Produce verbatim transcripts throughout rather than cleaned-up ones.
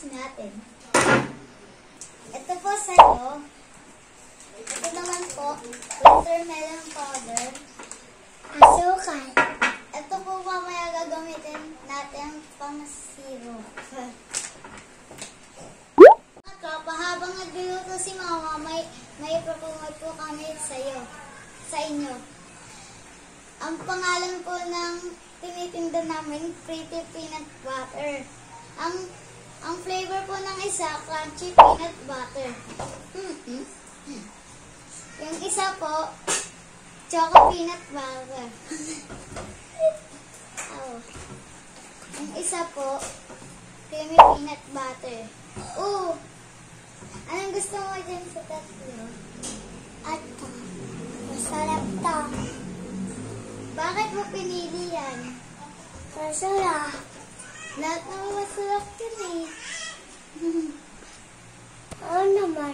natin. Ito po sa'yo. Ito naman po, wintermelon powder. Asukal. Ito po mamaya gagamitin natin pang syrup. Tropa, habang nagluluto si Mama, may, may ipapromote po kami sa'yo, sa inyo. Ang pangalan po ng tinitinda namin, Pretty Peanut Butter. Ang ang flavor po ng isa, crunchy peanut butter. Mm-hmm. Yung isa po, choco peanut butter. Oh. Yung isa po, creamy peanut butter. Oh! Anong gusto mo dyan sa tatlo? Ato. Masarap to. Bakit mo pinili yan? Masarap. Lahat naman masarap yun eh. Oo naman.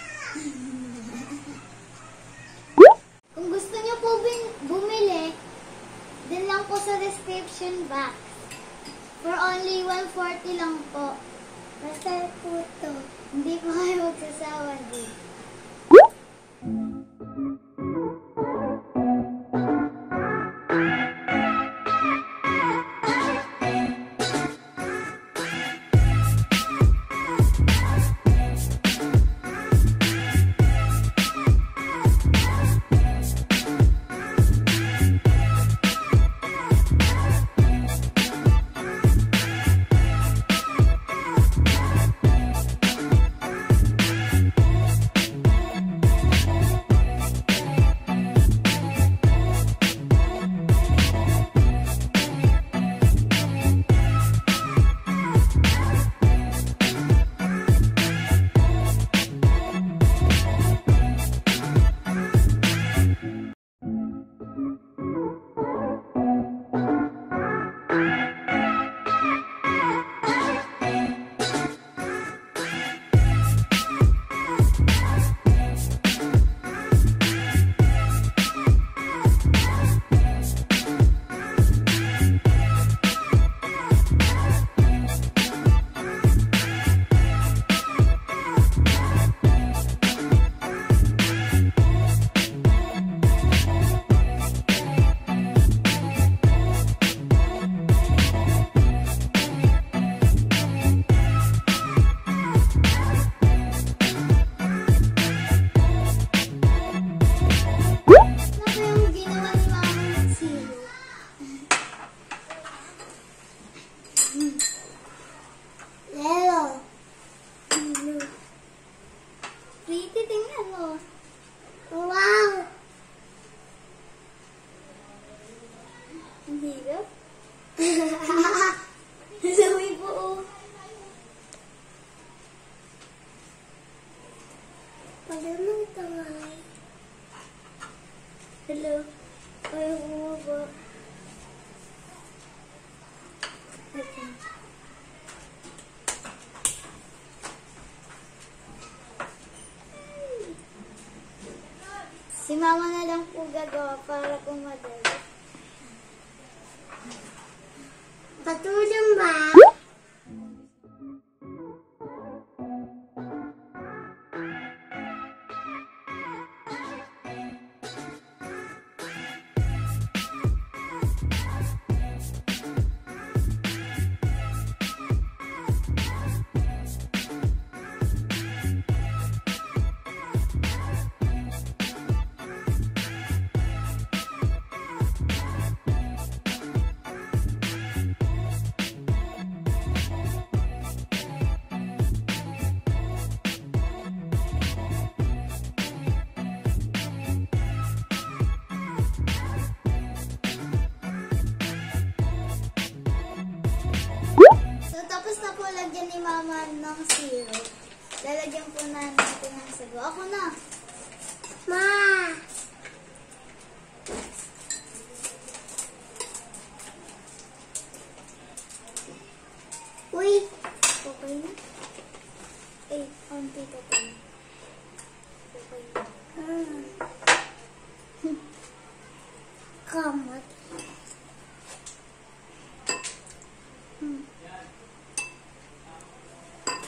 Kung gusto nyo po bumili, din lang po sa description box. For only one forty lang po. Masarap po ito. Hindi po kayo magsasawa din. Pretty, tingnan mo. Wow! Ang hirap. Sabi po, oh. Pala nang tangay. Hello. Ayaw mo ba? Okay. Si Mama na lang po gagawa para po madali. Patulong ba? Tapos na po lagyan ni Mama ng syrup. Lalagyan po na natin ng sago. Ako na. Ma! Uy! Okay na? Eh, konti pa po. Okay na. Hmm. Kamot. Hmm.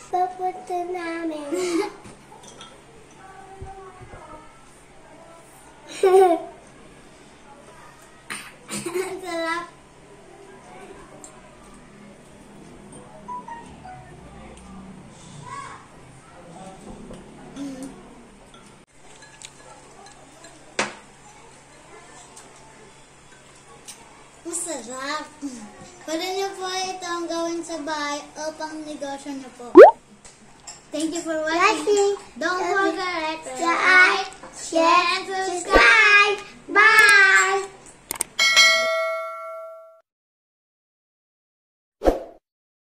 papunta namin. Ang sarap. Mm. Masarap. Pwede niyo po itong gawin sa bahay o pang negosyo niyo po. Thank you for watching. Don't